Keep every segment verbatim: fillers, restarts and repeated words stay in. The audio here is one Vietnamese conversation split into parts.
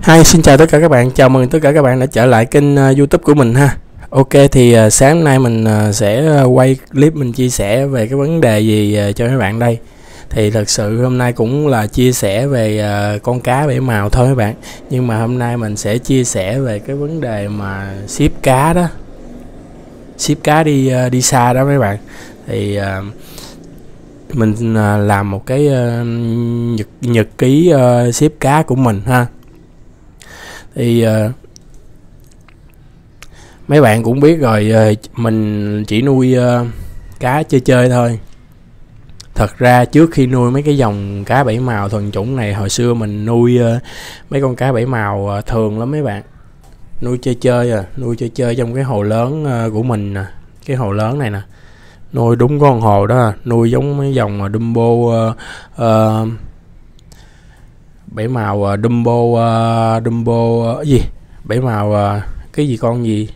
Hi, xin chào tất cả các bạn, chào mừng tất cả các bạn đã trở lại kênh uh, YouTube của mình ha. Ok, thì uh, sáng nay mình uh, sẽ uh, quay clip mình chia sẻ về cái vấn đề gì uh, cho các bạn đây. Thì thật sự hôm nay cũng là chia sẻ về uh, con cá bảy màu thôi các bạn. Nhưng mà hôm nay mình sẽ chia sẻ về cái vấn đề mà ship cá đó, ship cá đi uh, đi xa đó mấy bạn. Thì uh, mình uh, làm một cái uh, nhật nhật ký uh, ship cá của mình ha. Thì uh, mấy bạn cũng biết rồi, uh, mình chỉ nuôi uh, cá chơi chơi thôi. Thật ra trước khi nuôi mấy cái dòng cá bảy màu thuần chủng này, hồi xưa mình nuôi uh, mấy con cá bảy màu uh, thường lắm mấy bạn. Nuôi chơi chơi à, nuôi chơi chơi trong cái hồ lớn uh, của mình nè, cái hồ lớn này nè. Nuôi đúng con hồ đó, nuôi giống mấy dòng uh, Dumbo uh, uh, bảy màu uh, Dumbo uh, Dumbo uh, gì bảy màu uh, cái gì con gì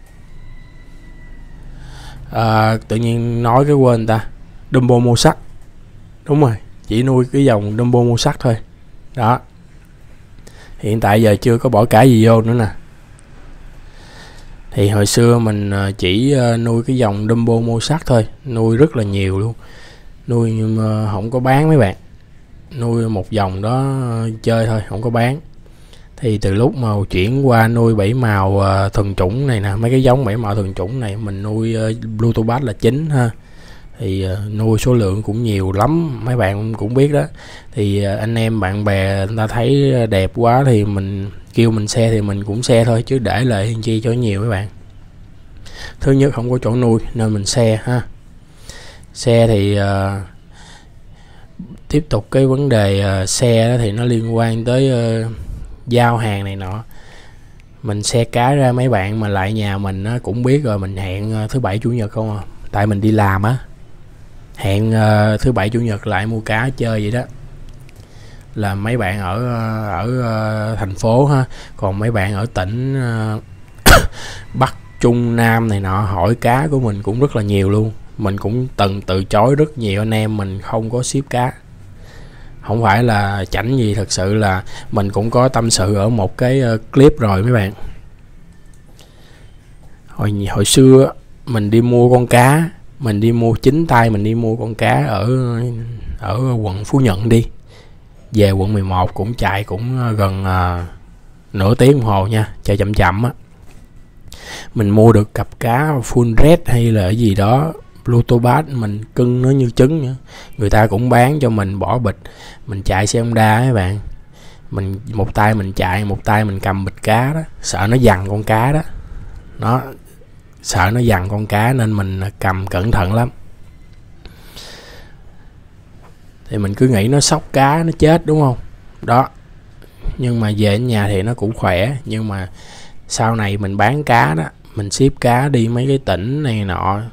uh, tự nhiên nói cái quên ta. Dumbo màu sắc, đúng rồi, chỉ nuôi cái dòng Dumbo màu sắc thôi đó. Hiện tại giờ chưa có bỏ cả gì vô nữa nè. Thì hồi xưa mình chỉ nuôi cái dòng Dumbo màu sắc thôi, nuôi rất là nhiều luôn, nuôi nhưng mà không có bán mấy bạn, nuôi một dòng đó chơi thôi, không có bán. Thì từ lúc mà chuyển qua nuôi bảy màu uh, thuần chủng này nè, mấy cái giống bảy màu thuần chủng này mình nuôi uh, Blue Tobas là chính ha. Thì uh, nuôi số lượng cũng nhiều lắm, mấy bạn cũng biết đó. Thì uh, anh em bạn bè người ta thấy đẹp quá thì mình kêu mình xe thì mình cũng xe thôi, chứ để lại chi cho nhiều mấy bạn. Thứ nhất không có chỗ nuôi nên mình xe ha. Xe thì uh, tiếp tục cái vấn đề uh, xe đó thì nó liên quan tới uh, giao hàng này nọ. Mình xe cá ra, mấy bạn mà lại nhà mình á, cũng biết rồi, mình hẹn uh, thứ bảy chủ nhật không à, tại mình đi làm á, hẹn uh, thứ bảy chủ nhật lại mua cá chơi vậy đó. Là mấy bạn ở ở uh, thành phố ha, còn mấy bạn ở tỉnh uh, Bắc Trung Nam này nọ hỏi cá của mình cũng rất là nhiều luôn. Mình cũng từng từ chối rất nhiều anh em mình không có ship cá. Không phải là chảnh gì, thật sự là mình cũng có tâm sự ở một cái uh, clip rồi mấy bạn. Hồi hồi xưa mình đi mua con cá, mình đi mua chính tay, mình đi mua con cá ở ở quận Phú Nhuận đi, về quận mười một cũng chạy cũng gần uh, nửa tiếng đồng hồ nha, chạy chậm chậm á. Mình mua được cặp cá full red hay là cái gì đó Blue Tobas, mình cưng nó như trứng nữa. Người ta cũng bán cho mình bỏ bịch, mình chạy xe Honda các bạn, mình một tay mình chạy, một tay mình cầm bịch cá đó, sợ nó giằng con cá đó, nó sợ nó giằng con cá nên mình cầm cẩn thận lắm. Thì mình cứ nghĩ nó sốc cá nó chết đúng không đó, nhưng mà về đến nhà thì nó cũng khỏe. Nhưng mà sau này mình bán cá đó, mình ship cá đi mấy cái tỉnh này nọ,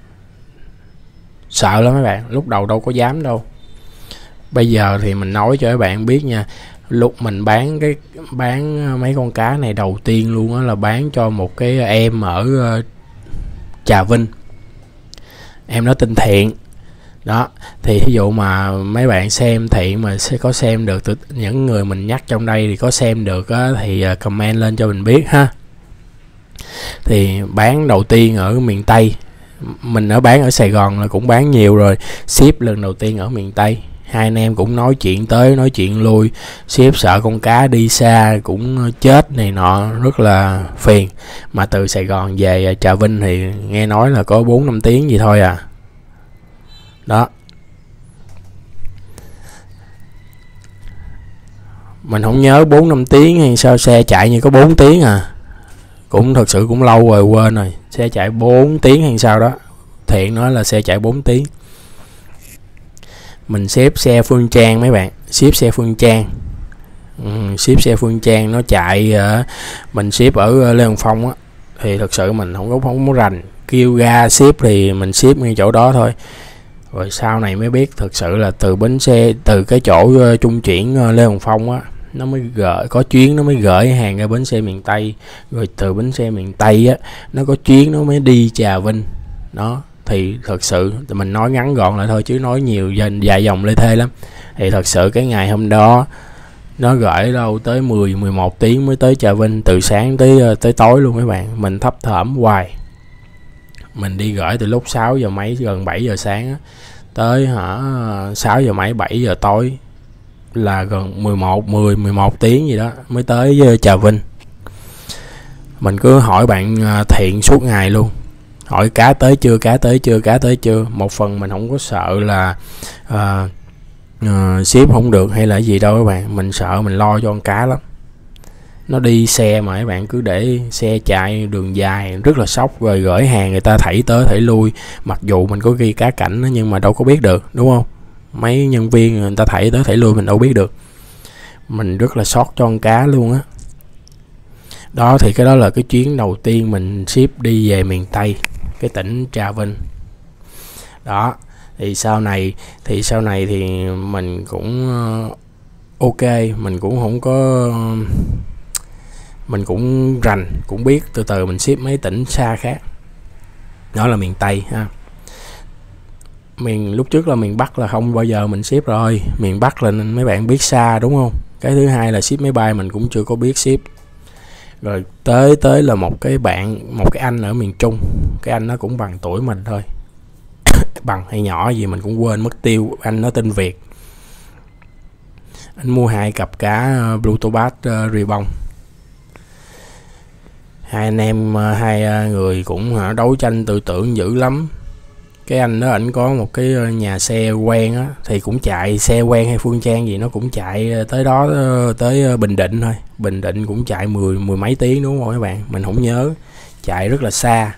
sợ lắm mấy bạn, lúc đầu đâu có dám đâu. Bây giờ thì mình nói cho các bạn biết nha, lúc mình bán cái bán mấy con cá này đầu tiên luôn á, là bán cho một cái em ở uh, Trà Vinh. Em nó tên Thiện đó. Thì ví dụ mà mấy bạn xem Thiện mà sẽ có xem được, những người mình nhắc trong đây thì có xem được á, thì uh, comment lên cho mình biết ha. Thì bán đầu tiên ở miền Tây, mình ở bán ở Sài Gòn là cũng bán nhiều rồi, ship lần đầu tiên ở miền Tây. Hai anh em cũng nói chuyện tới nói chuyện lui, ship sợ con cá đi xa cũng chết này nọ, rất là phiền. Mà từ Sài Gòn về Trà Vinh thì nghe nói là có bốn năm tiếng gì thôi à đó. Mình không nhớ bốn năm tiếng hay sao, xe chạy như có bốn tiếng à, cũng thật sự cũng lâu rồi quên rồi, xe chạy bốn tiếng hay sao đó. Thiện nói là xe chạy bốn tiếng. Mình xếp xe Phương Trang mấy bạn, ship xe Phương Trang, ừ, ship xe Phương Trang nó chạy uh, mình ship ở Lê Hồng Phong á. Thì thật sự mình không có không có rành, kêu ga ship thì mình ship ngay chỗ đó thôi. Rồi sau này mới biết thực sự là từ bến xe, từ cái chỗ uh, trung chuyển uh, Lê Hồng Phong á, nó mới gửi, có chuyến nó mới gửi hàng ra bến xe miền Tây, rồi từ bến xe miền Tây á nó có chuyến nó mới đi Trà Vinh đó. Thì thật sự mình nói ngắn gọn lại thôi, chứ nói nhiều dài dòng lê thê lắm. Thì thật sự cái ngày hôm đó Nó gửi đâu tới mười mười một tiếng mới tới Trà Vinh, từ sáng tới tới tối luôn mấy bạn. Mình thấp thỏm hoài. Mình đi gửi từ lúc sáu giờ mấy, gần bảy giờ sáng á, tới hả sáu giờ mấy bảy giờ tối, là gần mười một mười mười một tiếng gì đó mới tới Trà Vinh. Mình cứ hỏi bạn Thiện suốt ngày luôn, hỏi cá tới chưa, cá tới chưa, cá tới chưa. Một phần mình không có sợ là uh, uh, ship không được hay là gì đâu các bạn, mình sợ mình lo cho con cá lắm. Nó đi xe mà các bạn, cứ để xe chạy đường dài rất là sốc, rồi gửi hàng người ta thảy tới thảy lui, mặc dù mình có ghi cá cảnh đó, nhưng mà đâu có biết được, đúng không? Mấy nhân viên người ta thảy tới thảy lui mình đâu biết được. Mình rất là sót cho con cá luôn á. Đó thì cái đó là cái chuyến đầu tiên mình ship đi về miền Tây, cái tỉnh Trà Vinh. Đó thì sau này thì sau này thì mình cũng uh, ok, mình cũng không có uh, mình cũng rành, cũng biết từ từ mình ship mấy tỉnh xa khác. Đó là miền Tây ha. Miền lúc trước là miền Bắc là không bao giờ mình ship rồi. Miền Bắc là mấy bạn biết xa đúng không? Cái thứ hai là ship máy bay mình cũng chưa có biết ship. Rồi tới tới là một cái bạn, một cái anh ở miền Trung. Cái anh nó cũng bằng tuổi mình thôi. Bằng hay nhỏ gì mình cũng quên mất tiêu. Anh nó tên Việt. Anh mua hai cặp cá Blue Topaz uh, Ribbon. Hai anh em, hai người cũng đấu tranh tư tưởng dữ lắm. Cái anh đó ảnh có một cái nhà xe quen á, thì cũng chạy xe quen hay Phương Trang gì nó cũng chạy tới đó, tới Bình Định thôi. Bình Định cũng chạy mười mười mấy tiếng đúng không các bạn, mình không nhớ, chạy rất là xa.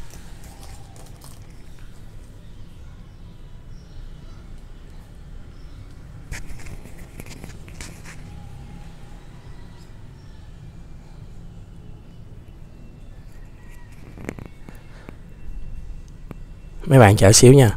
Mấy bạn chờ xíu nha.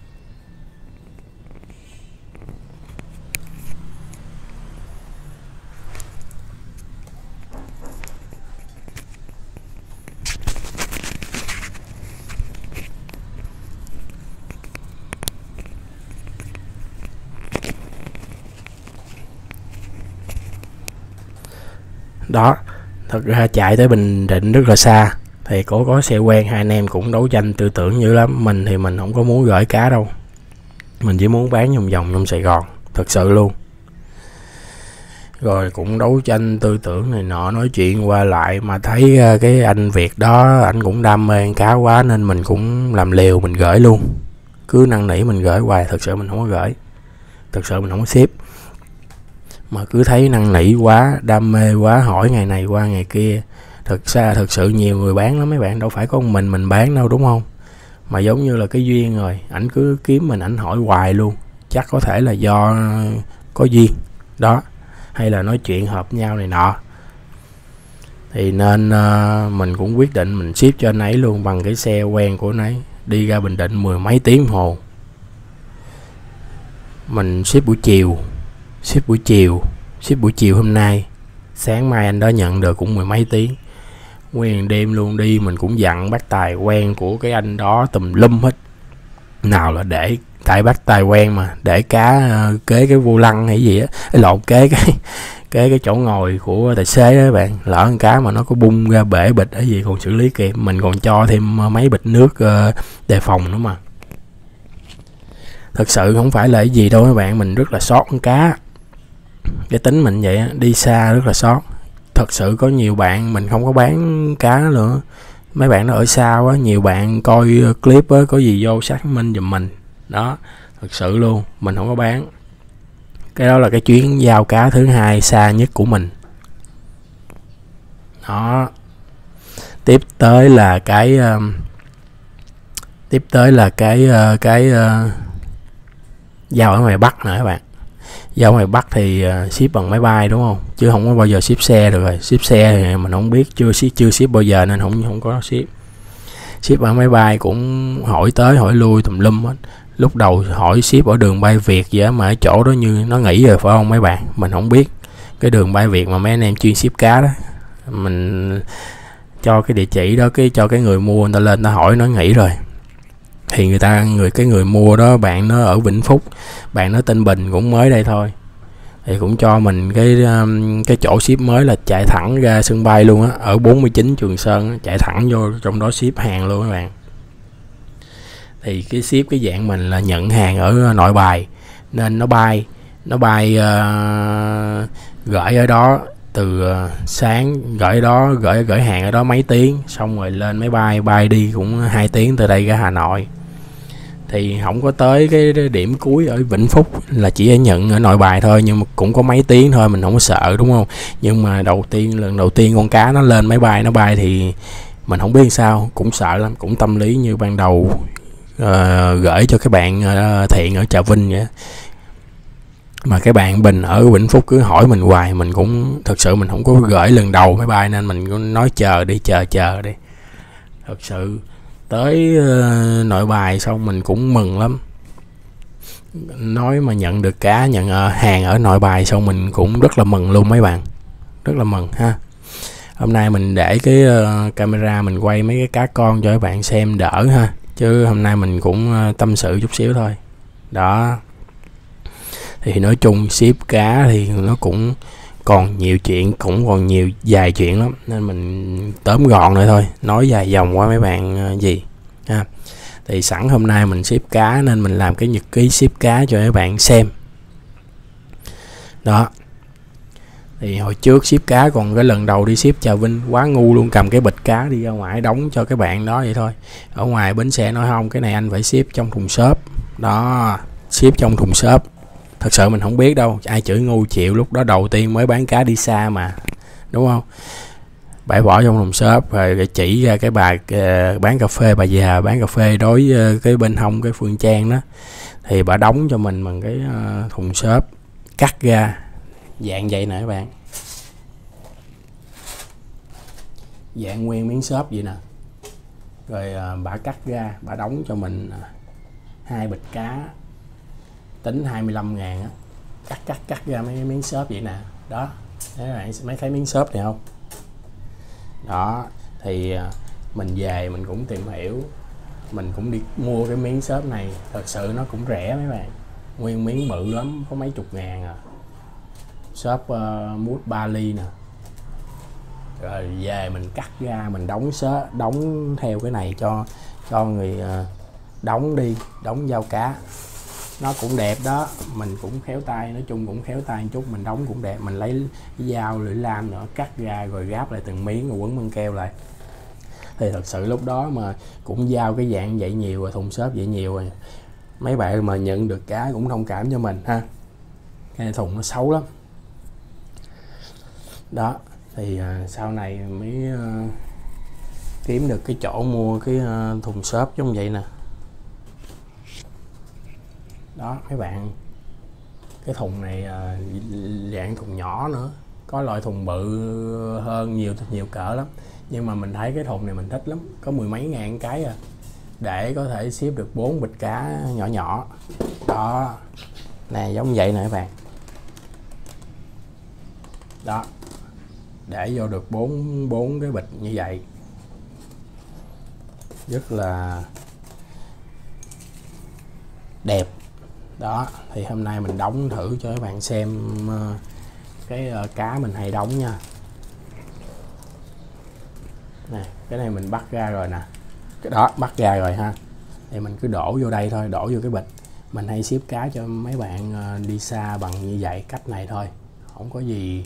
Đó, thật ra chạy tới Bình Định rất là xa. Thì có có xe quen, hai anh em cũng đấu tranh tư tưởng dữ lắm. Mình thì mình không có muốn gửi cá đâu, mình chỉ muốn bán vòng vòng trong Sài Gòn, thật sự luôn. Rồi cũng đấu tranh tư tưởng này nọ, nói chuyện qua lại. Mà thấy cái anh Việt đó, anh cũng đam mê cá quá, nên mình cũng làm liều, mình gửi luôn. Cứ năn nỉ mình gửi hoài, thật sự mình không có gửi, thật sự mình không có ship. Mà cứ thấy năn nỉ quá, đam mê quá, hỏi ngày này qua ngày kia. Thực ra thật sự nhiều người bán lắm mấy bạn, đâu phải có mình mình bán đâu đúng không? Mà giống như là cái duyên rồi, ảnh cứ kiếm mình, ảnh hỏi hoài luôn. Chắc có thể là do có duyên đó, hay là nói chuyện hợp nhau này nọ. Thì nên uh, mình cũng quyết định mình ship cho anh ấy luôn, bằng cái xe quen của anh ấy. Đi ra Bình Định mười mấy tiếng hồ. Mình ship buổi chiều, ship buổi chiều, ship buổi chiều hôm nay. Sáng mai anh đó nhận được cũng mười mấy tiếng. Nguyên đêm luôn đi, mình cũng dặn bác tài quen của cái anh đó tùm lum hết. Nào là để, tại bác tài quen mà, để cá uh, kế cái vô lăng hay gì á, lộn kế cái kế cái chỗ ngồi của tài xế đó các bạn. Lỡ con cá mà nó có bung ra bể bịch ở gì còn xử lý kịp, mình còn cho thêm mấy bịch nước uh, đề phòng nữa mà. Thật sự không phải là cái gì đâu các bạn, mình rất là sót con cá. Cái tính mình vậy, đi xa rất là sót. Thật sự có nhiều bạn mình không có bán cá nữa, mấy bạn nó ở xa quá, nhiều bạn coi clip á, có gì vô xác minh giùm mình đó. Thật sự luôn, mình không có bán. Cái đó là cái chuyến giao cá thứ hai xa nhất của mình đó. Tiếp tới là cái uh, tiếp tới là cái uh, cái uh, giao ở ngoài Bắc nữa các bạn. Giao ngoài Bắc thì uh, ship bằng máy bay đúng không, chứ không có bao giờ ship xe được rồi. Ship xe thì mình không biết, chưa ship chưa ship bao giờ nên không không có ship. Ship bằng máy bay cũng hỏi tới hỏi lui tùm lum hết. Lúc đầu hỏi ship ở đường bay Việt vậy mà ở chỗ đó như nó nghỉ rồi phải không mấy bạn, mình không biết cái đường bay Việt mà mấy anh em chuyên ship cá đó. Mình cho cái địa chỉ đó, cái cho cái người mua người ta lên ta hỏi nó nghỉ rồi. Thì người ta người cái người mua đó bạn nó ở Vĩnh Phúc, bạn nó tên Bình cũng mới đây thôi, thì cũng cho mình cái cái chỗ ship mới là chạy thẳng ra sân bay luôn á, ở bốn mươi chín Trường Sơn, chạy thẳng vô trong đó ship hàng luôn các bạn. Thì cái ship cái dạng mình là nhận hàng ở Nội Bài, nên nó bay nó bay uh, gửi ở đó từ uh, sáng, gửi đó gửi gửi hàng ở đó mấy tiếng, xong rồi lên máy bay bay đi cũng hai tiếng từ đây ra Hà Nội. Thì không có tới cái điểm cuối ở Vĩnh Phúc, là chỉ nhận ở Nội Bài thôi, nhưng mà cũng có mấy tiếng thôi, mình không có sợ đúng không. Nhưng mà đầu tiên lần đầu tiên con cá nó lên máy bay nó bay thì mình không biết sao, cũng sợ lắm, cũng tâm lý như ban đầu uh, gửi cho các bạn uh, Thiện ở Trà Vinh vậy. Mà cái bạn Bình ở Vĩnh Phúc cứ hỏi mình hoài, mình cũng thật sự mình không có gửi lần đầu máy bay, nên mình cũng nói chờ đi chờ chờ đi. Thật sự tới uh, Nội Bài xong mình cũng mừng lắm, nói mà nhận được cá, nhận uh, hàng ở Nội Bài xong mình cũng rất là mừng luôn mấy bạn, rất là mừng ha. Hôm nay mình để cái uh, camera mình quay mấy cái cá con cho các bạn xem đỡ ha, chứ hôm nay mình cũng uh, tâm sự chút xíu thôi đó. Thì nói chung ship cá thì nó cũng còn nhiều chuyện, cũng còn nhiều dài chuyện lắm, nên mình tóm gọn lại thôi, nói dài dòng quá mấy bạn uh, gì ha. Thì sẵn hôm nay mình ship cá nên mình làm cái nhật ký ship cá cho các bạn xem đó. Thì hồi trước ship cá còn cái lần đầu đi ship Trà Vinh quá ngu luôn, cầm cái bịch cá đi ra ngoài đóng cho cái bạn đó vậy thôi. Ở ngoài bến xe nói không, cái này anh phải ship trong thùng xốp đó, ship trong thùng xốp. Thật sự mình không biết đâu, ai chửi ngu chịu, lúc đó đầu tiên mới bán cá đi xa mà đúng không. Bãi bỏ trong thùng xốp rồi chỉ ra cái bà uh, bán cà phê, bà già bán cà phê đối uh, cái bên hông cái Phương Trang đó, thì bà đóng cho mình bằng cái uh, thùng xốp, cắt ra dạng vậy nè các bạn, dạng nguyên miếng xốp vậy nè. Rồi uh, bà cắt ra, bà đóng cho mình uh, hai bịch cá tính hai mươi lăm ngàn á, cắt cắt cắt ra mấy miếng xốp vậy nè đó. Thấy các bạn mấy thấy miếng xốp này không đó. Thì mình về mình cũng tìm hiểu, mình cũng đi mua cái miếng xốp này, thật sự nó cũng rẻ mấy bạn, nguyên miếng bự lắm, có mấy chục ngàn à. Xốp uh, mút ba ly nè. Rồi về mình cắt ra, mình đóng xốp, đóng theo cái này cho cho người uh, đóng đi, đóng dao cá, nó cũng đẹp đó. Mình cũng khéo tay, nói chung cũng khéo tay một chút, mình đóng cũng đẹp. Mình lấy cái dao lưỡi lam nữa, cắt ra rồi gáp lại từng miếng rồi quấn băng keo lại. Thì thật sự lúc đó mà cũng giao cái dạng vậy nhiều rồi, thùng xốp vậy nhiều rồi, mấy bạn mà nhận được cá cũng thông cảm cho mình ha. Cái thùng nó xấu lắm đó. Thì uh, sau này mới uh, kiếm được cái chỗ mua cái uh, thùng xốp giống vậy nè đó mấy bạn. Cái thùng này uh, dạng thùng nhỏ nữa, có loại thùng bự hơn nhiều nhiều cỡ lắm, nhưng mà mình thấy cái thùng này mình thích lắm, có mười mấy ngàn cái à, để có thể ship được bốn bịch cá nhỏ nhỏ đó nè, giống vậy nè các bạn đó, để vô được bốn bốn cái bịch như vậy, rất là đẹp đó. Thì hôm nay mình đóng thử cho các bạn xem uh, cái uh, cá mình hay đóng nha. Nè, cái này mình bắt ra rồi nè, cái đó bắt ra rồi ha. Thì mình cứ đổ vô đây thôi, đổ vô cái bịch. Mình hay ship cá cho mấy bạn uh, đi xa bằng như vậy, cách này thôi, không có gì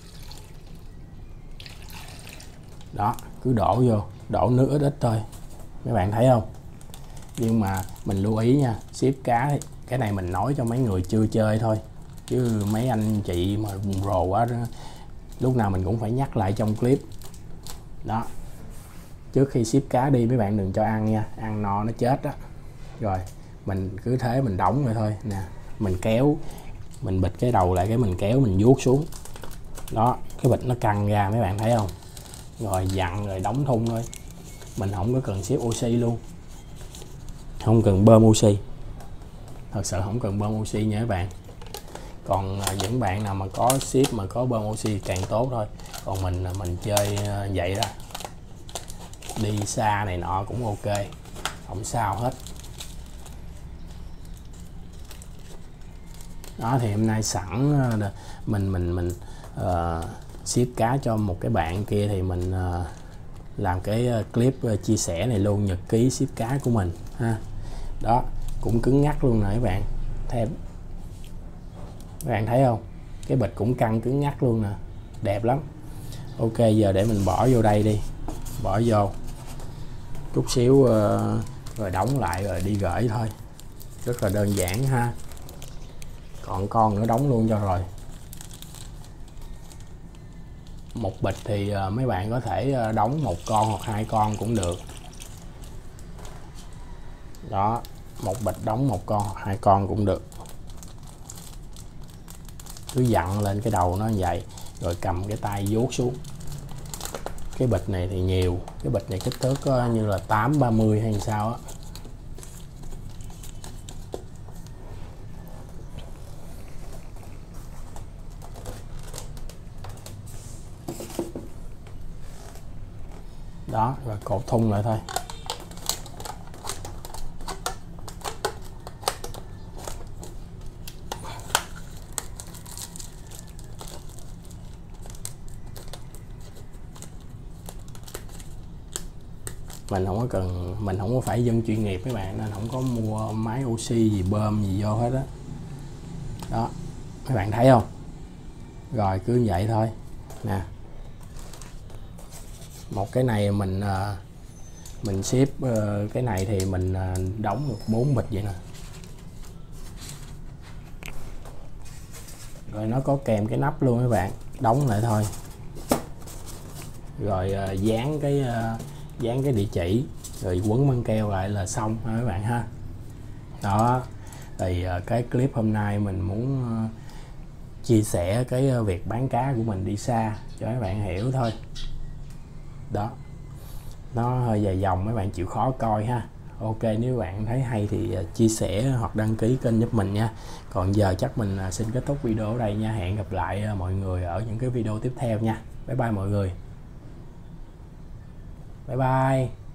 đó. Cứ đổ vô, đổ nước ít ít thôi, mấy bạn thấy không. Nhưng mà mình lưu ý nha, ship cá thì cái này mình nói cho mấy người chưa chơi thôi, chứ mấy anh chị mà rồ quá đó, lúc nào mình cũng phải nhắc lại trong clip đó. Trước khi ship cá đi mấy bạn đừng cho ăn nha, ăn no nó chết đó. Rồi mình cứ thế mình đóng vậy thôi nè, mình kéo, mình bịt cái đầu lại, cái mình kéo mình vuốt xuống đó, cái bịch nó căng ra mấy bạn thấy không. Rồi dặn rồi đóng thun thôi, mình không có cần ship oxy luôn, không cần bơm oxy, thật sự không cần bơm oxy nha các bạn. Còn những bạn nào mà có ship mà có bơm oxy càng tốt thôi. Còn mình mình chơi vậy đó, đi xa này nọ cũng ok, không sao hết Đó thì hôm nay sẵn mình mình mình uh, ship cá cho một cái bạn kia thì mình uh, làm cái clip uh, chia sẻ này luôn, nhật ký ship cá của mình ha. Đó cũng cứng ngắc luôn nè các bạn, thêm các bạn thấy không, cái bịch cũng căng cứng ngắc luôn nè, đẹp lắm. Ok, giờ để mình bỏ vô đây đi, bỏ vô chút xíu uh, rồi đóng lại rồi đi gửi thôi, rất là đơn giản ha. Còn con nữa đóng luôn cho rồi. Một bịch thì uh, mấy bạn có thể uh, đóng một con hoặc hai con cũng được. Đó, một bịch đóng một con hoặc hai con cũng được. Cứ dặn lên cái đầu nó như vậy rồi cầm cái tay vuốt xuống. Cái bịch này thì nhiều, cái bịch này kích thước có như là tám ba mươi hay sao á. Đó, rồi cột thun lại thôi. Mình không có cần, mình không có phải dân chuyên nghiệp các bạn, nên không có mua máy oxy gì bơm gì vô hết á. Đó. Đó, các bạn thấy không? Rồi cứ như vậy thôi nè. Một cái này mình mình ship cái này thì mình đóng được bốn bịch vậy nè. Rồi nó có kèm cái nắp luôn các bạn, đóng lại thôi. Rồi dán cái dán cái địa chỉ rồi quấn băng keo lại là xong ha các bạn ha. Đó thì cái clip hôm nay mình muốn chia sẻ cái việc bán cá của mình đi xa cho các bạn hiểu thôi. Đó, nó hơi dài dòng, mấy bạn chịu khó coi ha. Ok, nếu bạn thấy hay thì chia sẻ hoặc đăng ký kênh giúp mình nha. Còn giờ chắc mình xin kết thúc video ở đây nha. Hẹn gặp lại mọi người ở những cái video tiếp theo nha. Bye bye mọi người. Bye bye.